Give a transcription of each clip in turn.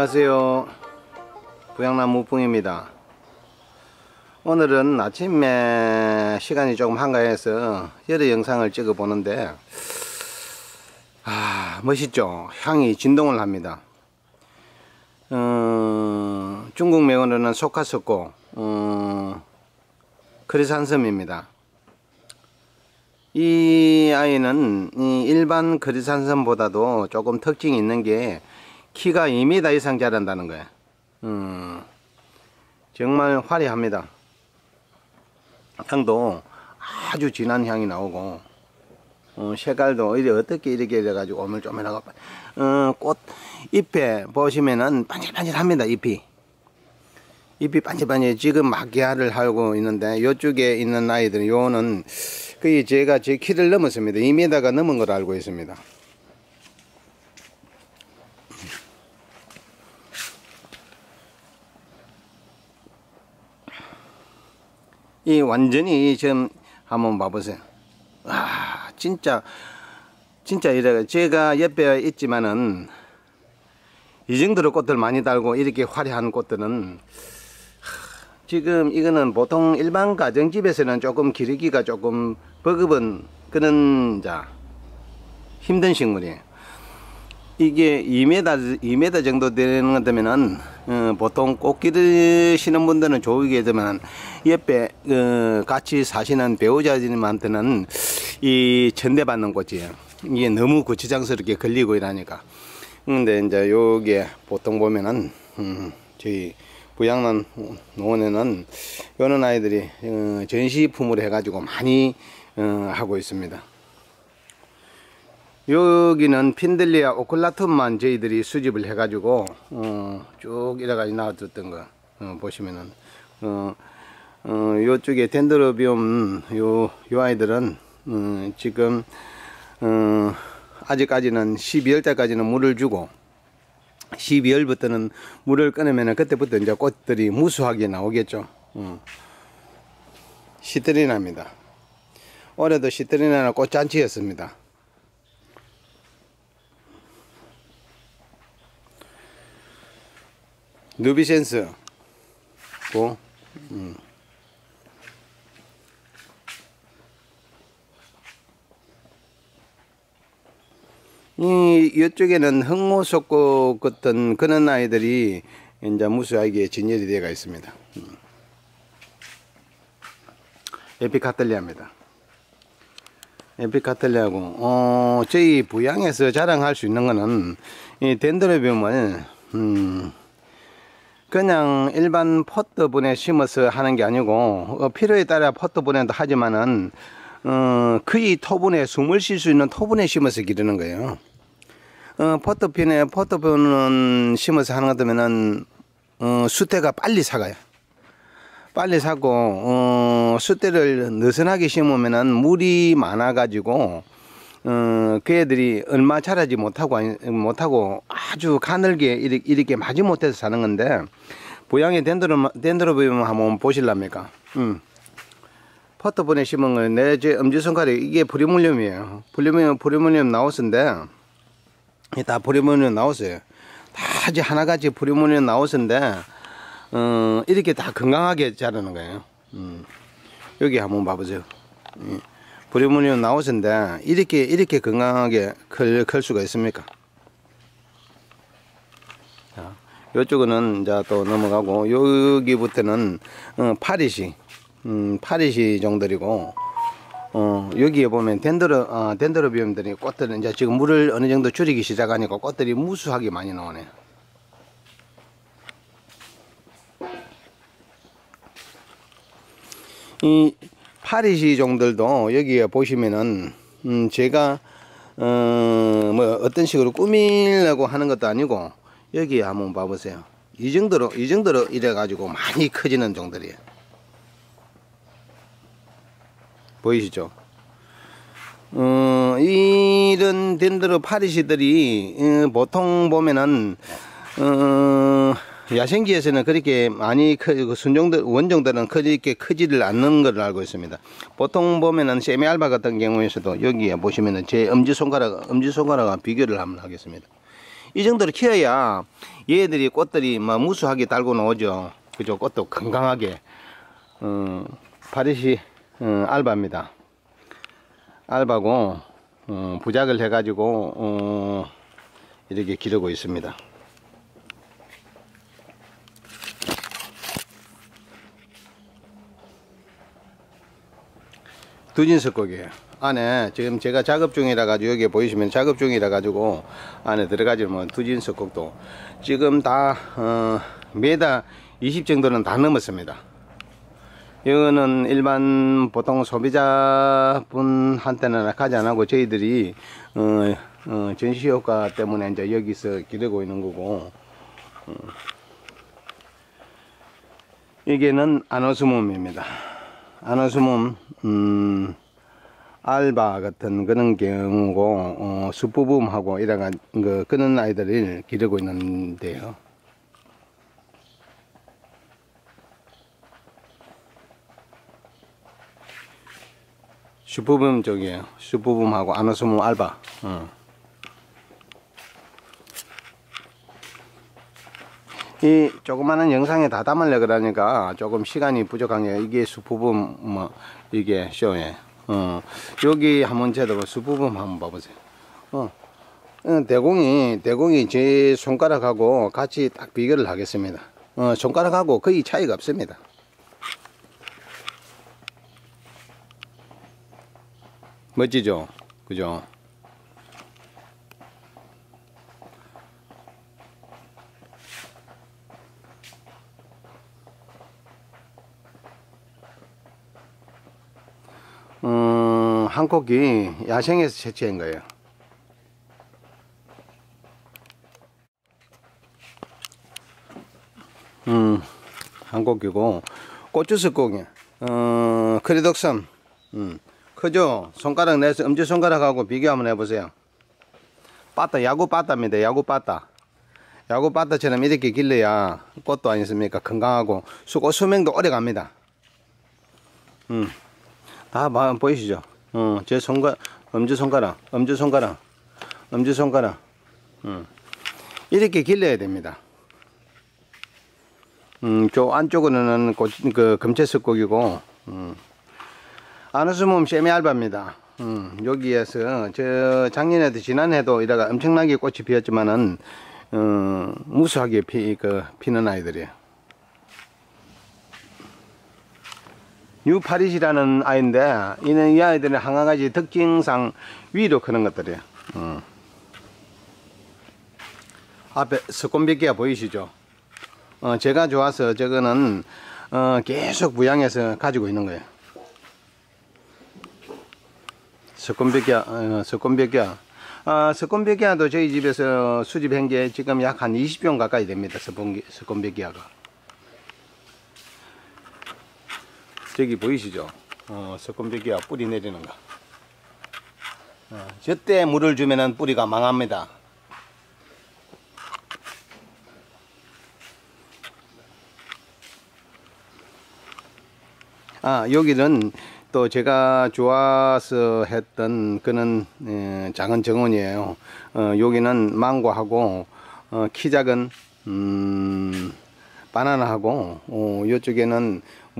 안녕하세요. 부양나무뿡입니다. 오늘은 아침에 시간이 조금 한가해서 여러 영상을 찍어 보는데 멋있죠? 향이 진동을 합니다. 중국 명어로는 소카스코 크리산섬입니다. 이 아이는 일반 크리산섬보다도 조금 특징이 있는 게 키가 2m 이상 자란다는 거예요. 정말 화려합니다. 향도 아주 진한 향이 나오고 색깔도 어떻게 이렇게 돼가지고 오물조물하고 꽃 잎에 보시면은 반질반질합니다. 잎이 반질반질. 지금 막 개화를 하고 있는데 이쪽에 있는 아이들은 요는 거의 제가 제 키를 넘었습니다. 2m가 넘은 걸 알고 있습니다. 이 완전히 지금 한번 봐보세요. 진짜 이래. 제가 옆에 있지만은 이 정도로 꽃들 많이 달고 이렇게 화려한 꽃들은 지금 이거는 보통 일반 가정집에서는 조금 기르기가 조금 버거운 그런 힘든 식물이에요. 이게 2m 정도 되는 것 되면은 보통 꽃 기르시는 분들은 좋게 되면 옆에 같이 사시는 배우자님한테는 이 천대받는 꽃이에요. 이게 너무 거추장스럽게 걸리고 이러니까. 근데 이제 요게 보통 보면은 저희 부양난 농원에는 요런 아이들이 전시품으로 해가지고 많이 하고 있습니다. 여기는 핀들리아 오클라툼만 저희들이 수집을 해가지고 쭉 이래가지고 나와줬던 거 보시면은 요쪽에 덴드로비움 요 아이들은 지금 아직까지는 12월달까지는 물을 주고 12월부터는 물을 끊으면 그때부터 이제 꽃들이 무수하게 나오겠죠. 시트리나입니다. 올해도 시트리나는 꽃잔치였습니다. 누비센스 고 이쪽에는 흑모속꽃 같은 그런 아이들이 이제 무수하게 진열이 되어 있습니다. 에피카틀리아입니다. 에피카틀리아고 저희 부양에서 자랑할 수 있는 거는 이 덴드로비움을 그냥 일반 포트분에 심어서 하는 게 아니고 필요에 따라 포트분에도 하지만은 거의 토분에 숨을 쉴 수 있는 토분에 심어서 기르는 거예요. 포트분은 심어서 하는 것 같으면은 수태가 빨리 사가요. 빨리 사고 수태를 느슨하게 심으면은 물이 많아 가지고 그 애들이 얼마 자라지 못하고 아주 가늘게 이렇게 마지 못해서 사는 건데 부양의 덴드로비움 한번 보실랍니까? 포트분에 심은 거 제 엄지손가락에 이게 프리물륨이에요. 프리물륨 나우스인데 다 프리물륨 나우스예요. 다 이제 하나같이 프리물륨 나우스인데 이렇게 다 건강하게 자라는 거예요. 여기 한번 봐보세요. 프리물륨 나우스인데 이렇게 건강하게 클 수가 있습니까? 자, 요쪽은 이제 또 넘어가고 여기부터는 파리시 종들이고 여기에 보면 덴드로비움들이 꽃들은 이제 지금 물을 어느 정도 줄이기 시작하니까 꽃들이 무수하게 많이 나오네요. 이 파리시 종들도 여기에 보시면은 제가 뭐 어떤 식으로 꾸미려고 하는 것도 아니고 여기에 한번 봐보세요. 이 정도로 이래 가지고 많이 커지는 종들이에요. 보이시죠? 이런 덴드로 파리시들이 보통 보면은 야생지에서는 그렇게 많이 원종들은 그렇게 크지를 않는 걸 알고 있습니다. 보통 보면은 세미알바 같은 경우에서도 여기에 보시면은 제 엄지손가락 비교를 한번 하겠습니다. 이 정도로 키워야 얘들이 꽃들이 막 무수하게 달고 나오죠. 그죠? 꽃도 건강하게. 파리시 알바입니다. 알바고 부작을 해가지고 이렇게 기르고 있습니다. 두진석곡이에요. 안에 지금 제가 작업 중이라 가지고 여기 보이시면 작업 중이라 가지고 안에 들어가지면 두진석곡도 지금 다 메다 20 정도는 다 넘었습니다. 이거는 일반 보통 소비자분한테는 가지 안 하고 저희들이 전시 효과 때문에 이제 여기서 기르고 있는 거고, 이게는 아노스몸입니다. 아노스몸 알바 같은 그런 경우고 숯부붐하고 이런 그런 아이들을 기르고 있는데요. 숯부붐 쪽이에요. 숯부붐하고 아노스몸 알바. 이 조그마한 영상에 다 담으려 그러니까 조금 시간이 부족한 게, 이게 숯부붐 뭐 이게 쇼에 여기 한번 제도 숯부붐 한번 봐보세요. 대공이 제 손가락하고 같이 딱 비교를 하겠습니다. 손가락하고 거의 차이가 없습니다. 멋지죠? 그죠? 한국이 야생에서 채취한 거예요. 한국이고 고추석곡이 크리독섬 크죠? 손가락 내서 엄지손가락하고 비교 한번 해보세요. 빠따, 야구 빠따입니다. 야구 빠따. 야구 빠따처럼 이렇게 길러야 꽃도 아니습니까? 건강하고 수명도 오래 갑니다. 다 보이시죠? 제 엄지손가락. 이렇게 길러야 됩니다. 저 안쪽으로는 금채석곡이고, 아노스몸 세미알바입니다. 여기에서 저 작년에도 지난해도 이래가 엄청나게 꽃이 피었지만은 무수하게 피는 아이들이에요. 뉴파리시라는 아이인데, 이 아이들은 한 가지 특징상 위로 크는 것들이에요. 앞에 스콘비키아 보이시죠? 제가 좋아서 저거는 계속 부양해서 가지고 있는 거예요. 스콘비키아도 저희 집에서 수집한 게 지금 약 한 20병 가까이 됩니다. 스콘비키아가. 저기 보이시죠? 스콘비키아 뿌리 내리는 거. 저때 물을 주면은 뿌리가 망합니다. 여기는 또 제가 좋아서 했던 그런 작은 정원이에요. 여기는 망고하고 키 작은 바나나하고 이쪽에는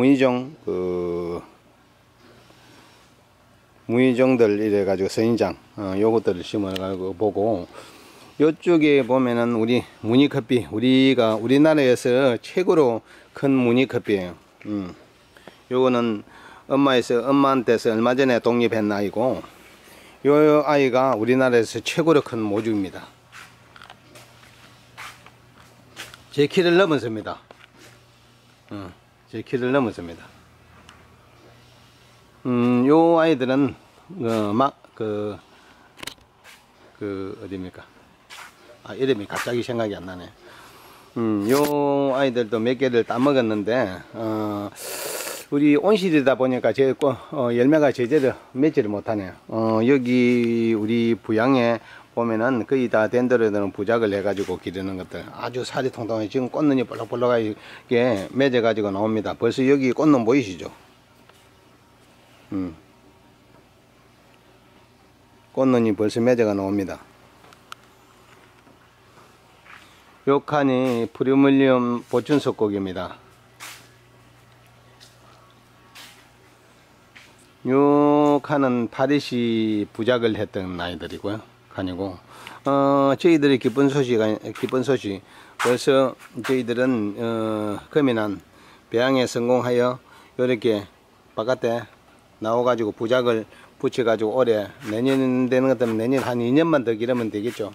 무의종들 이래 가지고 선인장 요것들을 심어 가지고 보고, 이쪽에 보면은 우리 무늬커피, 우리나라에서 최고로 큰 무늬커피예요. 요거는 엄마한테서 얼마 전에 독립한 아이고, 요 아이가 우리나라에서 최고로 큰 모주입니다. 제 키를 넘었습니다. 제 키를 넘었습니다. 요 아이들은 어디입니까? 이름이 갑자기 생각이 안 나네. 요 아이들도 몇 개를 따먹었는데 우리 온실이다 보니까 열매가 제대로 맺지를 못하네요. 여기 우리 부양에 보면은 거의 다 덴드로들은 부작을 해가지고 기르는 것들 아주 살이 통통해. 지금 꽃눈이 볼록볼록하게 맺어가지고 나옵니다. 벌써 여기 꽃눈 보이시죠? 꽃눈이 벌써 맺어가 나옵니다. 요 칸이 프리밀리엄 보충 석고기입니다. 요 칸은 파리시 부작을 했던 아이들이고요. 칸이고, 저희들의 기쁜 소식, 벌써 저희들은, 금이난 배양에 성공하여 이렇게 바깥에 나와가지고 부작을 붙여가지고 올해 내년 되는 것 같으면 내년 한 2년만 더 기르면 되겠죠.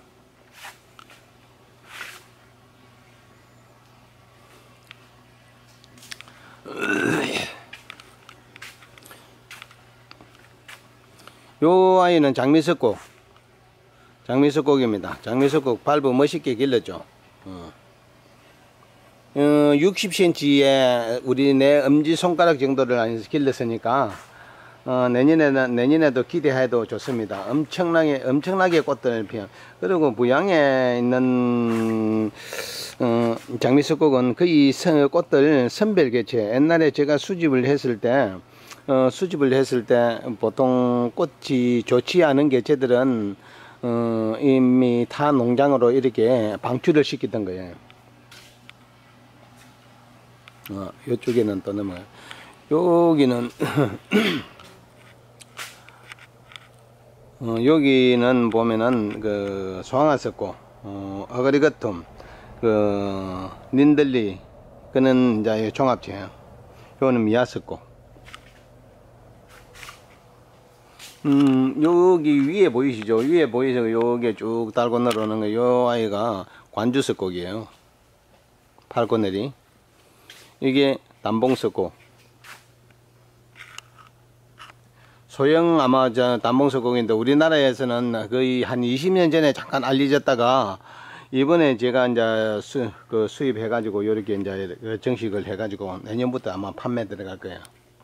요 아이는 장미석곡입니다. 장미석곡 발부 멋있게 길렀죠. 60cm에 우리 내 엄지손가락 정도를 길렀으니까 내년에도 기대해도 좋습니다. 엄청나게 꽃들 피어. 그리고 부양에 있는 장미석곡은 거의 꽃들 선별 개체. 옛날에 제가 수집을 했을 때 보통 꽃이 좋지 않은 개체들은 이미 타 농장으로 이렇게 방출을 시키던 거예요. 이쪽에는 또 넘어요. 여기는 여기는 보면은 그 소황아석고, 어거리거툼, 그 닌들리, 그는 이제 종합지예요. 요거는 미아석고. 여기 위에 보이시죠? 위에 보이죠? 요게 쭉 달고 내려오는 거, 요 아이가 관주석곡이에요. 팔고내리. 이게 단봉석곡. 소형 아마 단봉석곡인데 우리나라에서는 거의 한 20년 전에 잠깐 알려졌다가 이번에 제가 이제 수입해가지고 이렇게 이제 정식을 해가지고 내년부터 아마 판매 들어갈 거예요.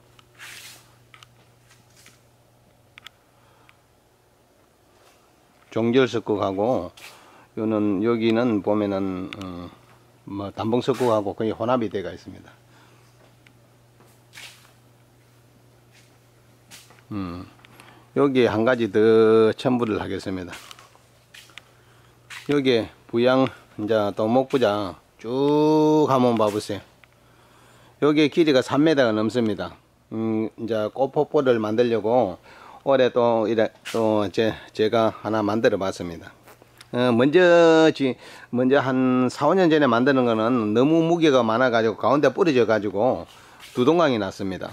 종결석곡하고 여기는 보면은 단봉석곡하고 거의 혼합이 되어 있습니다. 여기에 한 가지 더 첨부를 하겠습니다. 여기에 부양 이제 동목부장 쭉 한번 봐보세요. 여기에 길이가 3m가 넘습니다. 이제 꽃폭포를 만들려고 올해 또 제가 하나 만들어 봤습니다. 먼저 한 4, 5년 전에 만드는 거는 너무 무게가 많아 가지고 가운데 부러져 가지고 두동강이 났습니다.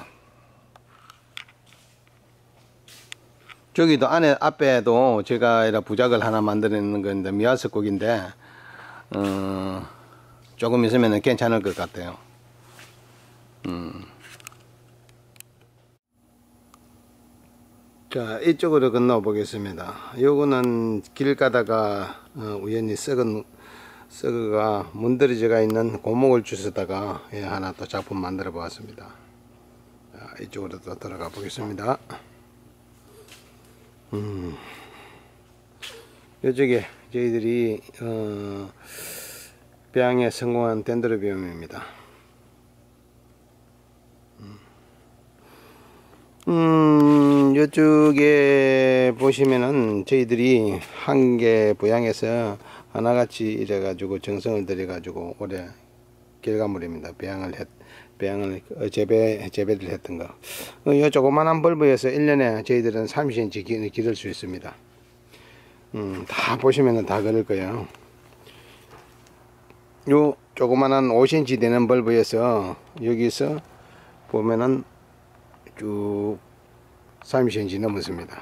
저기도 앞에도 제가 부작을 하나 만드는 건데 미화석곡인데 조금 있으면 괜찮을 것 같아요. 자, 이쪽으로 건너 보겠습니다. 요거는 길 가다가 우연히 썩어가 문드러져가 있는 고목을 주워다가 하나 또 작품 만들어 보았습니다. 자, 이쪽으로 또 들어가 보겠습니다. 이쪽에 저희들이 배양에 성공한 덴드로비움입니다. 이쪽에 보시면은 저희들이 한 개 부양해서 하나같이 이래가지고 정성을 들여가지고 올해 결과물입니다. 재배를 했던 거. 이 조그만한 벌브에서 1년에 저희들은 30cm 기를 수 있습니다. 다 보시면은 다 그럴 거예요. 요 조그만한 5cm 되는 벌브에서 여기서 보면은 쭉 30cm 넘었습니다.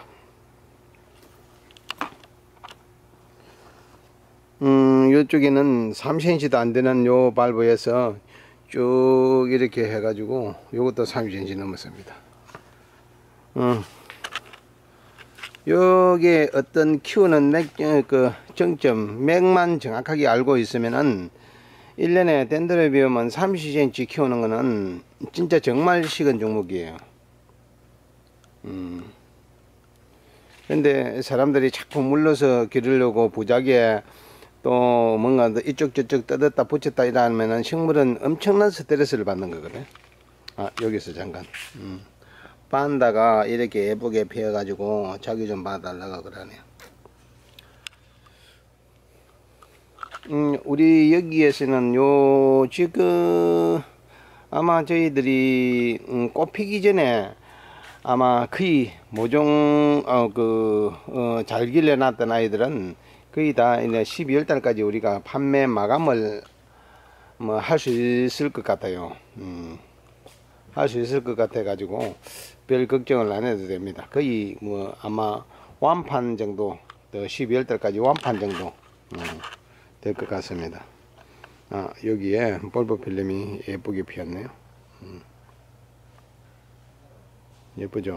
이쪽에는 3cm도 안 되는 요 발브에서 쭉 이렇게 해가지고 요것도 30cm 넘었습니다. 여기에 어떤 키우는 정점, 맥만 정확하게 알고 있으면은 1년에 덴드로비움은 30cm 키우는 거는 진짜 정말 식은 종목이에요. 근데 사람들이 자꾸 물러서 기르려고 부작에 또 뭔가 이쪽 저쪽 뜯었다 붙였다 이러면은 식물은 엄청난 스트레스를 받는 거거든. 여기서 잠깐 판다가 이렇게 예쁘게 피어 가지고 자기 좀 봐달라고 그러네요. 우리 여기에서는 요 지금 아마 저희들이 꽃 피기 전에 아마 거의 모종 잘 길러놨던 아이들은 거의 다 이제 12월 달까지 우리가 판매 마감을 뭐 할 수 있을 것 같아요. 할 수 있을 것 같아 가지고 별 걱정을 안 해도 됩니다. 거의 뭐 아마 완판 정도, 12월 달까지 완판 정도 될 것 같습니다. 여기에 볼보필름이 예쁘게 피었네요. 예쁘죠?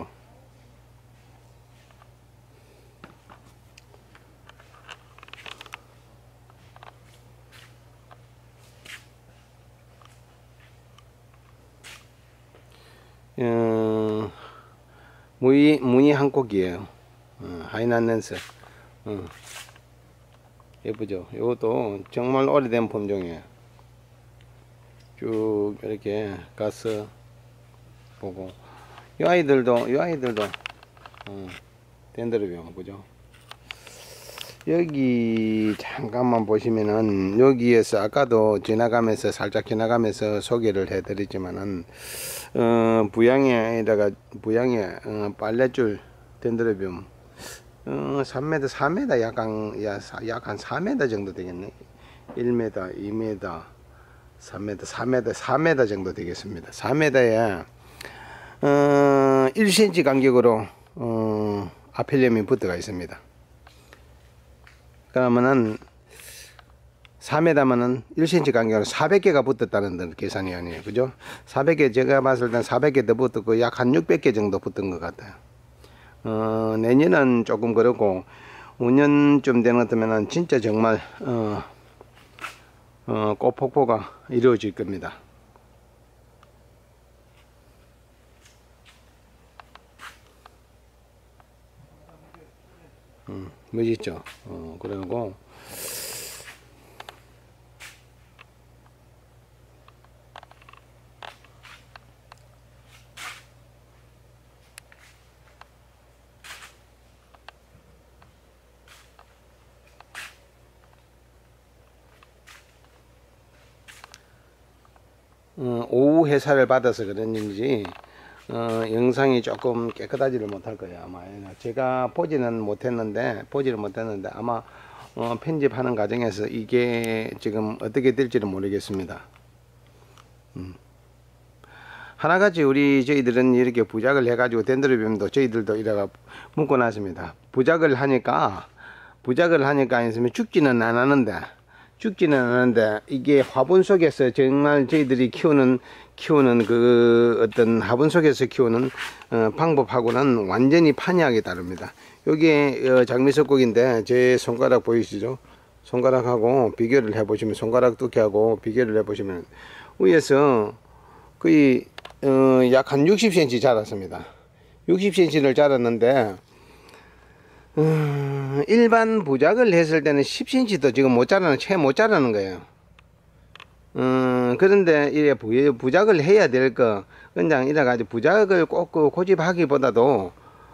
무늬 한국이에요. 하이난넨스. 예쁘죠? 이것도 정말 오래된 품종이에요. 쭉 이렇게 가서 보고, 이 아이들도 덴드로비움 보죠. 여기 잠깐만 보시면은, 여기에서 아까도 살짝 지나가면서 소개를 해드리지만은 부양에 빨래줄 덴드로비움 3m 4m 약 한 4m 정도 되겠네. 1m 2m 3m 4m 정도 되겠습니다. 4m에 1cm 간격으로 아펠리엄이 붙어가 있습니다. 그러면은 4m면은 1cm 간격으로 400개가 붙었다는 계산이 아니에요. 그죠? 400개, 제가 봤을 땐 400개 더 붙었고 약 한 600개 정도 붙은 것 같아요. 내년은 조금 그렇고 5년쯤 되는 것 같으면은 진짜 정말 꽃 폭포가 이루어질 겁니다. 멋있죠? 그리고 오후 해사를 받아서 그런지 영상이 조금 깨끗하지를 못할 거예요. 아마 제가 보지를 못했는데 아마 편집하는 과정에서 이게 지금 어떻게 될지는 모르겠습니다. 하나같이 저희들은 이렇게 부작을 해가지고 덴드로비움도 저희들도 이래가 묶어놨습니다. 부작을 하니까 있으면 죽지는 않았는데 이게 화분 속에서 정말 저희들이 키우는 그 어떤 화분 속에서 키우는 방법하고는 완전히 판이하게 다릅니다. 여기에 장미석국인데 제 손가락 보이시죠? 손가락하고 비교를 해보시면, 손가락 두께하고 비교를 해보시면 위에서 거의 약 한 60cm 자랐습니다. 60cm를 자랐는데 일반 부작을 했을 때는 10cm도 지금 채 못 자라는 거예요. 그런데 이래 부작을 해야 될 거, 그냥 이래가지고 부작을 꼭 고집하기보다도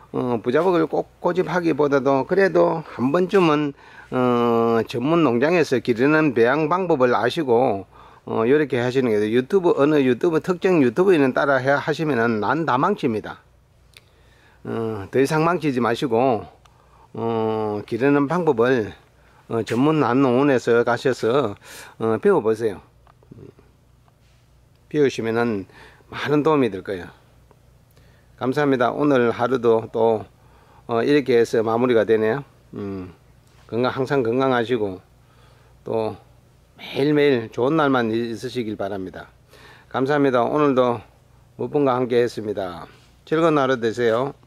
그래도 한 번쯤은 전문 농장에서 기르는 배양 방법을 아시고 이렇게 하시는 게, 어느 유튜브 특정 유튜브에는 따라 하시면은 난 다 망칩니다. 더 이상 망치지 마시고 기르는 방법을 전문 남농원에서 가셔서 배워보세요. 배우시면은 많은 도움이 될 거예요. 감사합니다. 오늘 하루도 또 이렇게 해서 마무리가 되네요. 항상 건강하시고 또 매일매일 좋은 날만 있으시길 바랍니다. 감사합니다. 오늘도 무분과 함께 했습니다. 즐거운 하루 되세요.